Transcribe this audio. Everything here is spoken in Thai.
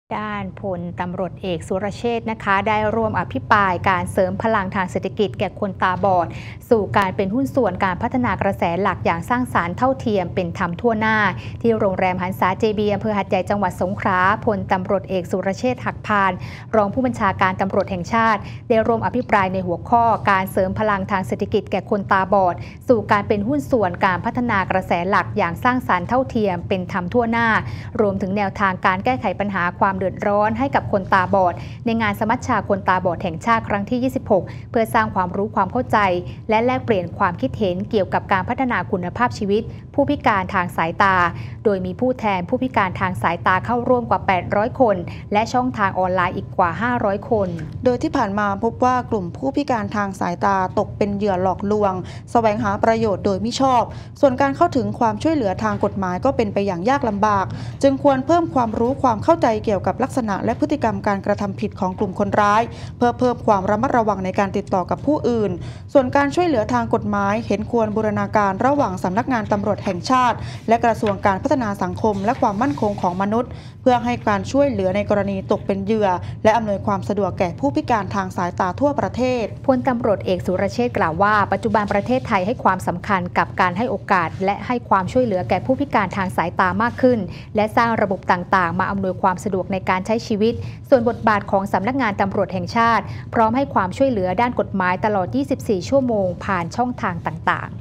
ด้านพลตำรวจเอกสุรเชษฐ์นะคะได้ร่วมอภิปรายการเสริมพลังทางเศรษฐกิจแก่คนตาบอดสู่การเป็นหุ้นส่วนการพัฒนากระแสหลักอย่างสร้างสรรค์เท่าเทียมเป็นธรรมทั่วหน้าที่โรงแรมหันษาเจบีอำเภอหาดใหญ่จังหวัดสงขลาพลตำรวจเอกสุรเชษฐ์หักพานรองผู้บัญชาการตำรวจแห่งชาติได้ร่วมอภิปรายในหัวข้อการเสริมพลังทางเศรษฐกิจแก่คนตาบอดสู่การเป็นหุ้นส่วนการพัฒนากระแสหลักอย่างสร้างสรรค์เท่าเทียมเป็นธรรมทั่วหน้ารวมถึงแนวทางการแก้ไขปัญหาความเดือดร้อนให้กับคนตาบอดในงานสมัชชาคนตาบอดแห่งชาติครั้งที่ 26 เพื่อสร้างความรู้ความเข้าใจและแลกเปลี่ยนความคิดเห็นเกี่ยวกับการพัฒนาคุณภาพชีวิตผู้พิการทางสายตาโดยมีผู้แทนผู้พิการทางสายตาเข้าร่วมกว่า 800 คนและช่องทางออนไลน์อีกกว่า 500 คนโดยที่ผ่านมาพบว่ากลุ่มผู้พิการทางสายตาตกเป็นเหยื่อหลอกลวงแสวงหาประโยชน์โดยมิชอบส่วนการเข้าถึงความช่วยเหลือทางกฎหมายก็เป็นไปอย่างยากลำบากจึงควรเพิ่มความรู้ความเข้าใจเกี่ยวกับลักษณะและพฤติกรรมการกระทำผิดของกลุ่มคนร้ายเพื่อเพิ่มความระมัดระวังในการติดต่อกับผู้อื่นส่วนการช่วยเหลือทางกฎหมายเห็นควรบูรณาการระหว่างสำนักงานตำรวจแห่งชาติและกระทรวงการพัฒนาสังคมและความมั่นคงของมนุษย์เพื่อให้การช่วยเหลือในกรณีตกเป็นเหยื่อและอำนวยความสะดวกแก่ผู้พิการทางสายตาทั่วประเทศพลตำรวจเอกสุรเชษฐ์กล่าวว่าปัจจุบันประเทศไทยให้ความสำคัญกับการให้โอกาสและให้ความช่วยเหลือแก่ผู้พิการทางสายตามากขึ้นและสร้างระบบต่างๆมาอำนวยความสะดวกในการใช้ชีวิตส่วนบทบาทของสำนักงานตำรวจแห่งชาติพร้อมให้ความช่วยเหลือด้านกฎหมายตลอด 24 ชั่วโมงผ่านช่องทางต่างๆ